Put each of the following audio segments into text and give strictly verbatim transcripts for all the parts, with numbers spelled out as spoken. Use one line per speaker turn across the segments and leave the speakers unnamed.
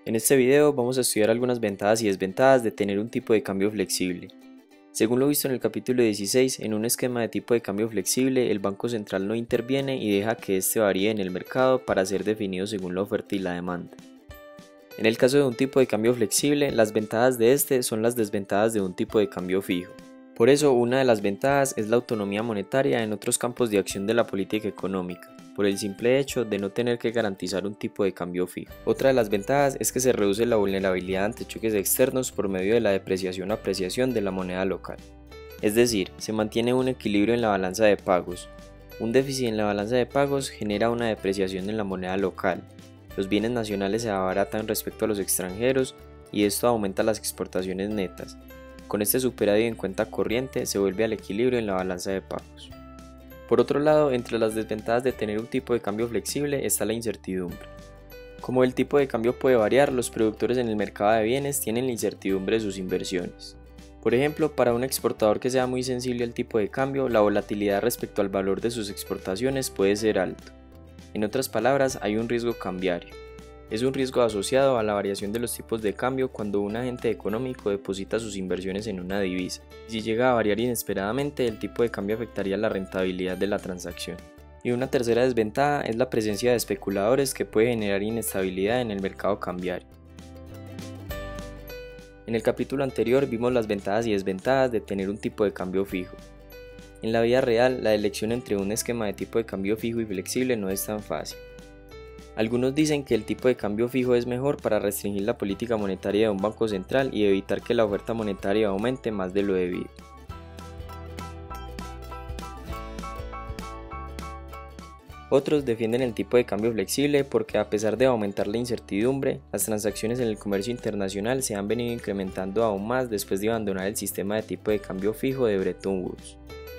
En este video vamos a estudiar algunas ventajas y desventajas de tener un tipo de cambio flexible. Según lo visto en el capítulo dieciséis, en un esquema de tipo de cambio flexible, el Banco Central no interviene y deja que éste varíe en el mercado para ser definido según la oferta y la demanda. En el caso de un tipo de cambio flexible, las ventajas de este son las desventajas de un tipo de cambio fijo. Por eso, una de las ventajas es la autonomía monetaria en otros campos de acción de la política económica, por el simple hecho de no tener que garantizar un tipo de cambio fijo. Otra de las ventajas es que se reduce la vulnerabilidad ante choques externos por medio de la depreciación o apreciación de la moneda local. Es decir, se mantiene un equilibrio en la balanza de pagos. Un déficit en la balanza de pagos genera una depreciación en la moneda local. Los bienes nacionales se abaratan respecto a los extranjeros y esto aumenta las exportaciones netas. Con este superávit en cuenta corriente se vuelve al equilibrio en la balanza de pagos. Por otro lado, entre las desventajas de tener un tipo de cambio flexible está la incertidumbre. Como el tipo de cambio puede variar, los productores en el mercado de bienes tienen la incertidumbre de sus inversiones. Por ejemplo, para un exportador que sea muy sensible al tipo de cambio, la volatilidad respecto al valor de sus exportaciones puede ser alto. En otras palabras, hay un riesgo cambiario. Es un riesgo asociado a la variación de los tipos de cambio cuando un agente económico deposita sus inversiones en una divisa. Si llega a variar inesperadamente, el tipo de cambio afectaría la rentabilidad de la transacción. Y una tercera desventaja es la presencia de especuladores que puede generar inestabilidad en el mercado cambiario. En el capítulo anterior vimos las ventajas y desventajas de tener un tipo de cambio fijo. En la vida real, la elección entre un esquema de tipo de cambio fijo y flexible no es tan fácil. Algunos dicen que el tipo de cambio fijo es mejor para restringir la política monetaria de un banco central y evitar que la oferta monetaria aumente más de lo debido. Otros defienden el tipo de cambio flexible porque, a pesar de aumentar la incertidumbre, las transacciones en el comercio internacional se han venido incrementando aún más después de abandonar el sistema de tipo de cambio fijo de Bretton Woods.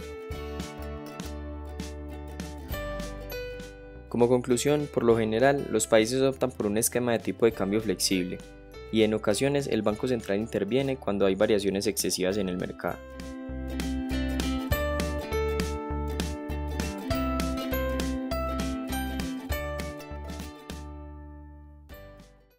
Como conclusión, por lo general, los países optan por un esquema de tipo de cambio flexible, y en ocasiones el Banco Central interviene cuando hay variaciones excesivas en el mercado.